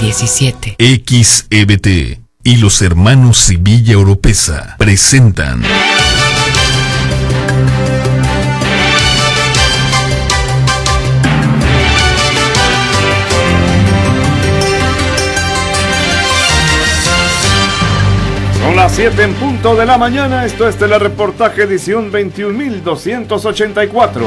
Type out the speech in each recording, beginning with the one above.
2017. XEBT y los hermanos Sevilla Oropesa presentan Son las 7 en punto de la mañana. Esto es Telereportaje edición 21.284.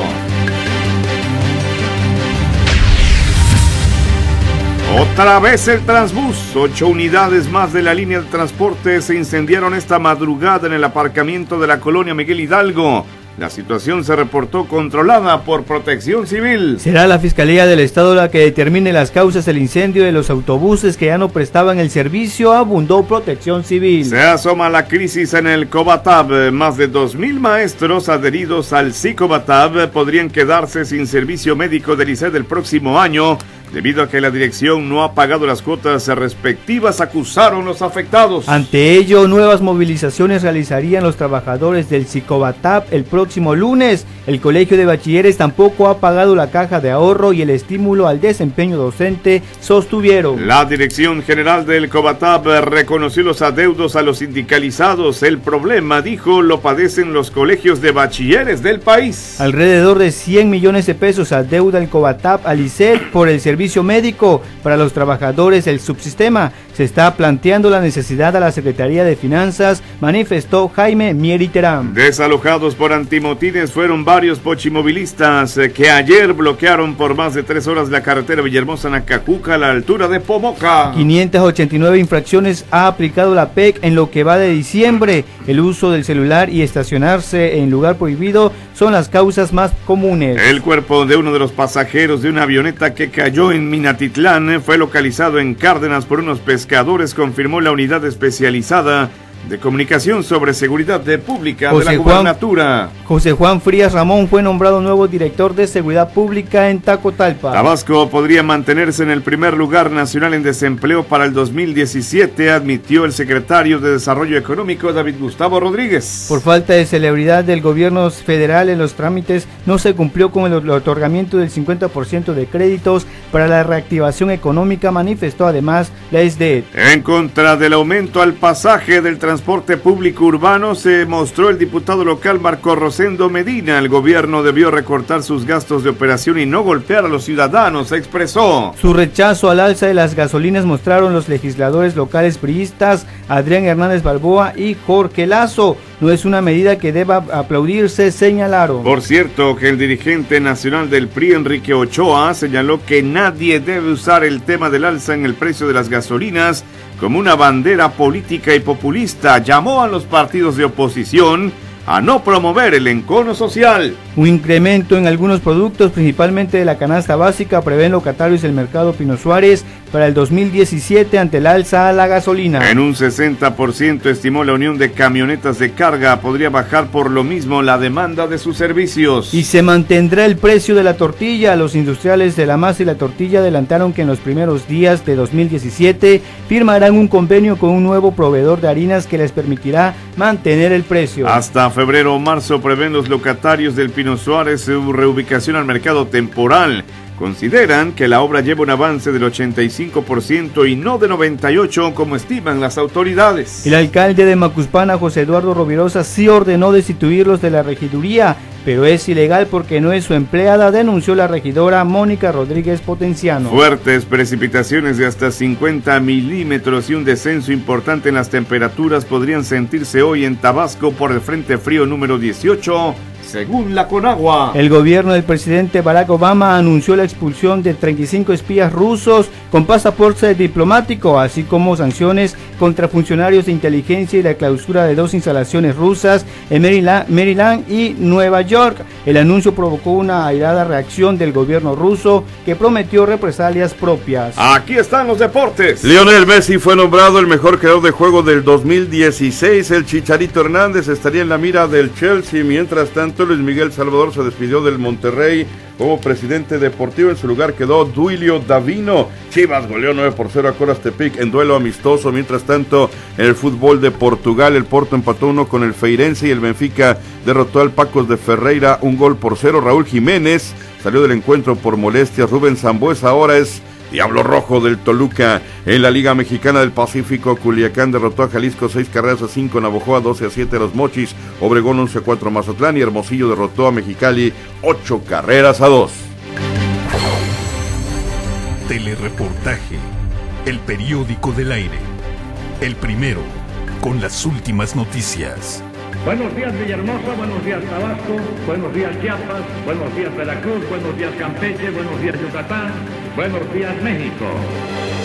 Otra vez el Transbús. 8 unidades más de la línea de transporte se incendiaron esta madrugada en el aparcamiento de la colonia Miguel Hidalgo. La situación se reportó controlada por Protección Civil. Será la Fiscalía del Estado la que determine las causas del incendio de los autobuses que ya no prestaban el servicio, abundó Protección Civil. Se asoma la crisis en el Cobatab. Más de 2.000 maestros adheridos al Psicobatab podrían quedarse sin servicio médico del ICED el próximo año, debido a que la dirección no ha pagado las cuotas respectivas, acusaron los afectados. Ante ello, nuevas movilizaciones realizarían los trabajadores del Psicobatab el próximo lunes. El Colegio de Bachilleres tampoco ha pagado la caja de ahorro y el estímulo al desempeño docente, sostuvieron. La Dirección General del Cobatab reconoció los adeudos a los sindicalizados. El problema, dijo, lo padecen los colegios de bachilleres del país. Alrededor de 100 millones de pesos adeuda el Cobatab al ICED por el servicio médico para los trabajadores del subsistema. Se está planteando la necesidad a la Secretaría de Finanzas, manifestó Jaime Mieri Terán. Desalojados por antimotines fueron varios pochimovilistas que ayer bloquearon por más de 3 horas la carretera Villahermosa-Nacajuca a la altura de Pomoca. 589 infracciones ha aplicado la PEC en lo que va de diciembre. El uso del celular y estacionarse en lugar prohibido son las causas más comunes. El cuerpo de uno de los pasajeros de una avioneta que cayó en Minatitlán fue localizado en Cárdenas por unos pescadores, confirmó la unidad especializada de comunicación sobre seguridad pública de la gubernatura. José Juan Frías Ramón fue nombrado nuevo director de seguridad pública en Tacotalpa. Tabasco podría mantenerse en el primer lugar nacional en desempleo para el 2017, admitió el secretario de Desarrollo Económico David Gustavo Rodríguez. Por falta de celeridad del gobierno federal en los trámites, no se cumplió con el otorgamiento del 50% de créditos para la reactivación económica, manifestó además la SDET. En contra del aumento al pasaje del transporte público urbano se mostró el diputado local Marco Rosendo Medina. El gobierno debió recortar sus gastos de operación y no golpear a los ciudadanos, expresó. Su rechazo al alza de las gasolinas mostraron los legisladores locales priistas Adrián Hernández Balboa y Jorge Lazo. No es una medida que deba aplaudirse, señalaron. Por cierto, que el dirigente nacional del PRI, Enrique Ochoa, señaló que nadie debe usar el tema del alza en el precio de las gasolinas como una bandera política y populista. Llamó a los partidos de oposición a no promover el encono social. Un incremento en algunos productos, principalmente de la canasta básica, prevén locatarios del mercado Pino Suárez para el 2017 ante el alza a la gasolina. En un 60% estimó la Unión de Camionetas de Carga. Podría bajar por lo mismo la demanda de sus servicios. Y se mantendrá el precio de la tortilla. Los industriales de la masa y la tortilla adelantaron que en los primeros días de 2017 firmarán un convenio con un nuevo proveedor de harinas que les permitirá mantener el precio. Hasta febrero o marzo prevén los locatarios del Pino Suárez su reubicación al mercado temporal. Consideran que la obra lleva un avance del 85% y no de 98% como estiman las autoridades. El alcalde de Macuspana, José Eduardo Rovirosa, sí ordenó destituirlos de la regiduría, pero es ilegal porque no es su empleada, denunció la regidora Mónica Rodríguez Potenciano. Fuertes precipitaciones de hasta 50 milímetros y un descenso importante en las temperaturas podrían sentirse hoy en Tabasco por el Frente Frío número 18, según la Conagua. El gobierno del presidente Barack Obama anunció la expulsión de 35 espías rusos con pasaporte diplomático, así como sanciones contra funcionarios de inteligencia y la clausura de 2 instalaciones rusas en Maryland y Nueva York. El anuncio provocó una airada reacción del gobierno ruso, que prometió represalias propias. Aquí están los deportes. Lionel Messi fue nombrado el mejor creador de juego del 2016. El Chicharito Hernández estaría en la mira del Chelsea. Mientras tanto, Luis Miguel Salvador se despidió del Monterrey como presidente deportivo. En su lugar quedó Duilio Davino. Chivas goleó 9-0 a Coras Tepic en duelo amistoso. Mientras tanto, en el fútbol de Portugal, el Porto empató 1 con el Feirense y el Benfica derrotó al Pacos de Ferreira 1-0. Raúl Jiménez salió del encuentro por molestias. Rubén Sambuesa ahora es Diablo Rojo del Toluca. En la Liga Mexicana del Pacífico, Culiacán derrotó a Jalisco 6-5, Navojoa 12-7 a Los Mochis, Obregón 11-4 a Mazatlán y Hermosillo derrotó a Mexicali 8-2. Telereportaje, el periódico del aire, el primero con las últimas noticias. Buenos días Villahermosa, buenos días Tabasco, buenos días Chiapas, buenos días Veracruz, buenos días Campeche, buenos días Yucatán, buenos días México.